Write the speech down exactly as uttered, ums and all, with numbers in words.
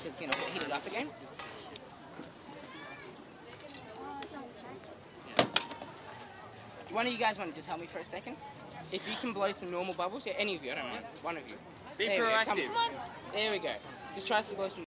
because, you know, heat it up again. One of you guys want to just help me for a second? If you can blow some normal bubbles, yeah, any of you, I don't know, one of you. Be there proactive. We there we go. Just try to blow some